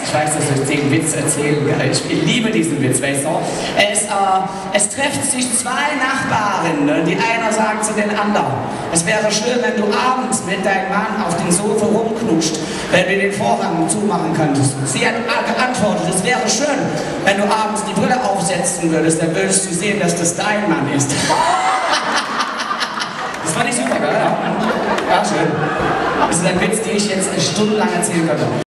Ich weiß, dass ich den Witz erzählen kann. Ich liebe diesen Witz, weißt du? Es treffen sich zwei Nachbarinnen, die einer sagt zu den anderen: Es wäre schön, wenn du abends mit deinem Mann auf dem Sofa rumknutscht, wenn du den Vorhang zumachen könntest. Sie hat geantwortet: Es wäre schön, wenn du abends die Brille aufsetzen würdest, dann würdest du sehen, dass das dein Mann ist. Das fand ich super, gell? Ja, schön. Das ist ein Witz, den ich jetzt stundenlang erzählen könnte.